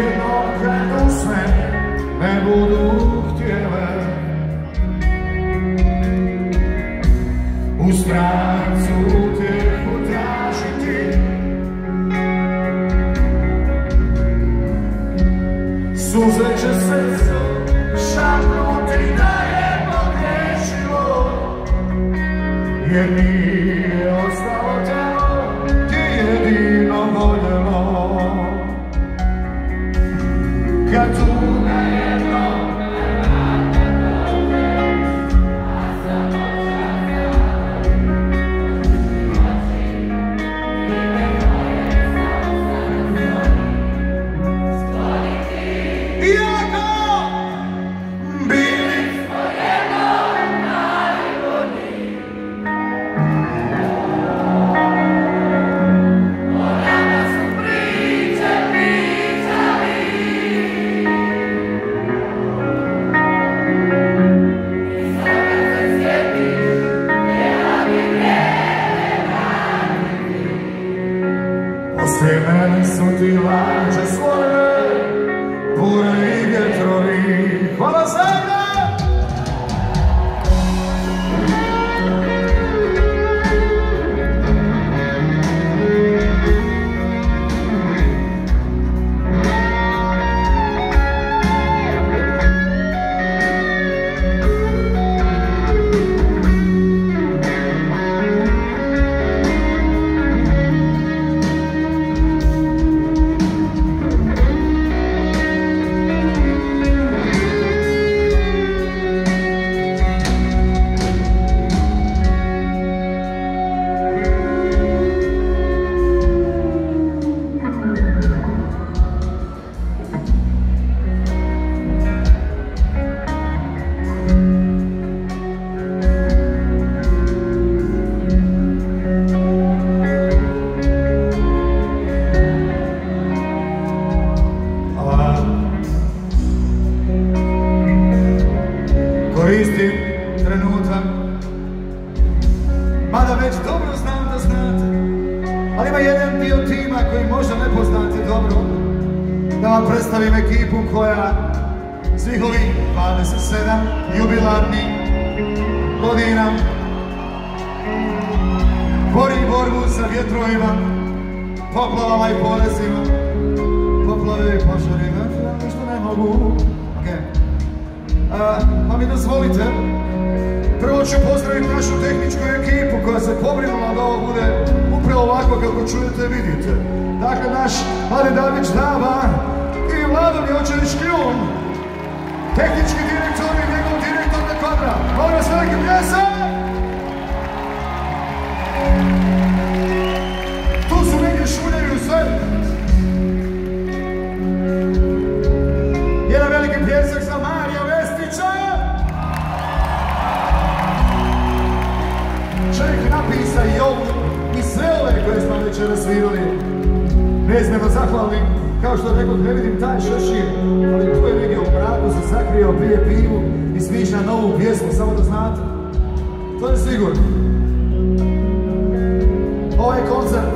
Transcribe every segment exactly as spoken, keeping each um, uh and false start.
jednom kad usne ne budu htjele u strancu utjehu tražiti. Suze će se šapnuti da je pogriješilo, jer nije ostalo telo ti jedino voljelo. Kad tuga jedno poslije mene su ti lađe svoje, bure i vjetrovi. Hvala zemlje! Koristim trenutak, mada već dobro znam da znate, ali ima jedan dio tima koji možda ne poznate dobro, da vam predstavim ekipu koja svih ovih dvadeset sedam jubilarnih godina bori borbu sa vjetrovima, poplavama i porezima. Poplave i požari, ja ništa ne mogu. Pa mi dozvolite, prvo ću pozdraviti našu tehničku ekipu koja se pobrinula da ovo bude upravo ovako kako čujete i vidite. Dakle, naš Mladen Davić Daba i Vlado Mjočević Kljun, tehnički direktor i njegov direktor na kvadra. Molim vas veliki pljesak! Tu su negdje šuljevi sve. Jedan veliki pljesak za Marija Vestića. Čovjek napisa i ovu i sve ove koje smo večera svirali. Neizmjerno zahvalnim, kao što rekao, ne vidim taj šešir, ali tu je negdje u mraku se sakrio, pije pivu i smišlja novu pjesmu, samo da znate. To je sigurno. Ovaj koncert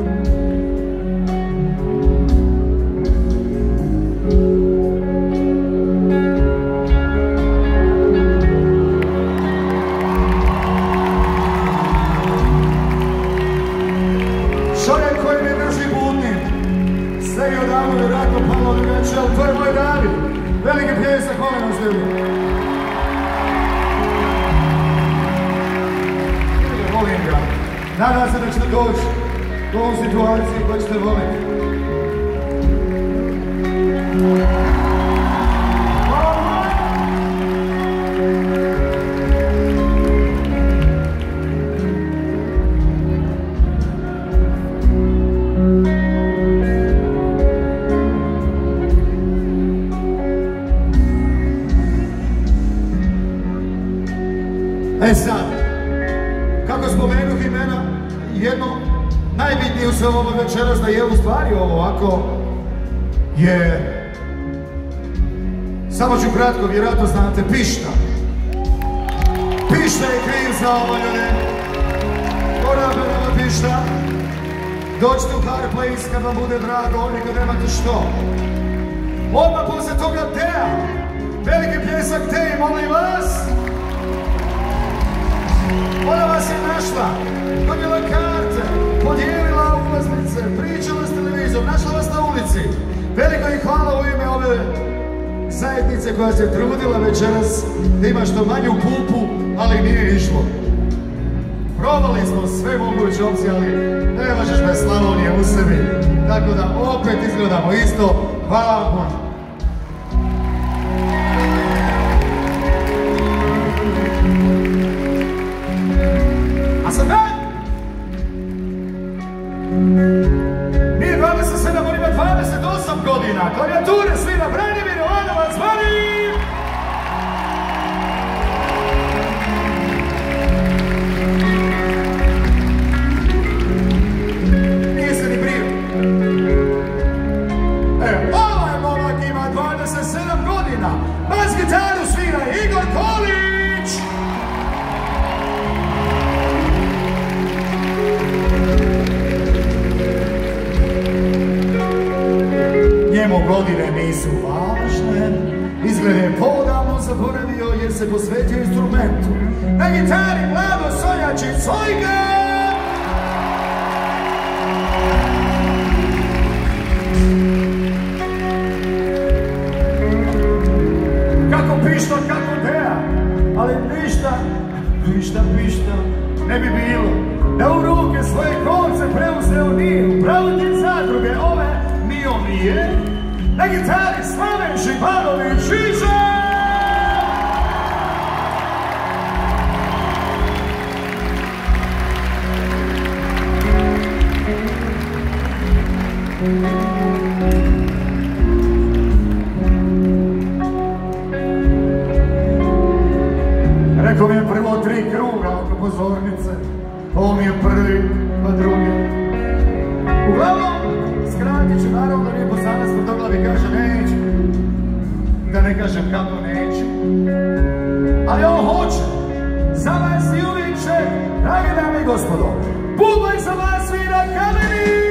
čovjek koji me drži budnim, sve je odavno vjerojatno palo drugačije, ali to je moj David. Veliki pljesak, molim vas ljudi. Volim ga. Nadam se da ćete doći u ovu situaciju koju ćete voliti. E sad, kako spomenuh imena, jedno najbitnije u sve ovo večeras da je u stvari ovo ovako je, samo ću kratko, vjerojatno znate, Pišta. Pišta je kriv za ovo, ljudi. Korabelova Pišta. Dođite u Hard Place kad vam bude drago, ovdje kad nemate što. Larisa Ktej, molim vas. Ona vas je našla, donijela karte, podijelila ulaznice, pričala s televizijom, našla vas na ulici. Veliko im hvala u ime ove zajednice koja se trudila večeras da ima što manju pupu, ali nije išlo. Probali smo sve moguće opcije, ali ne možeš bez Slavonije u sebi. Tako da opet izgledamo isto. Hvala vam puno. A sad dan! Nije dvadeset sedam, on ima dvadeset osam godina. Klavijature svira Branimir Jovanovac, zvani! Nije se ni brio. E, ovaj momak ima dvadeset sedam godina. Bas gitaru svira Igor Kolić! Njemu godine nisu važne, izgled je podavno zaboravio jer se posvetio instrumentu. Na gitari Mlado Sonjačić Cojga! Kako pišta, kako deja, ali ništa, ništa pišta ne bi bilo da u ruke svoje konce preuzeo nije upravitelj zadruge ove Mio Mije, na gitari Slaven Živanović Žiža! Rekao mi je prvo tri kruga oko pozornice, ovo mi je prvi, pa drugi. Uglavnom, skratit ću, naravno da nije Bosanac tvrdoglavi, kaže neću. Da ne kažem kako neću. Ali on hoće. Za vas i uvijek će, dragi dame i gospodo, bubanj za vas svira Kameni!